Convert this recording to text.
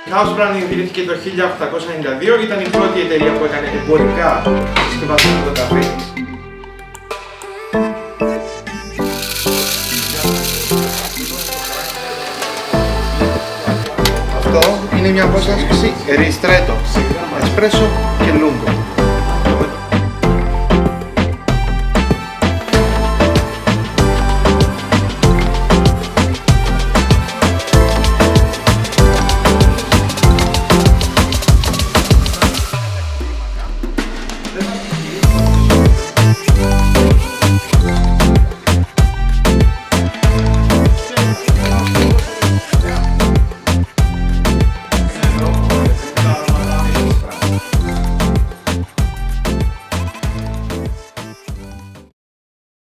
House Brand ιδρύθηκε το 1892, ήταν η πρώτη εταιρεία που έκανε εμπορικά συσκευασμένο καφέ της. Αυτό είναι μια απόσταση Ristretto, Espresso και Lungo.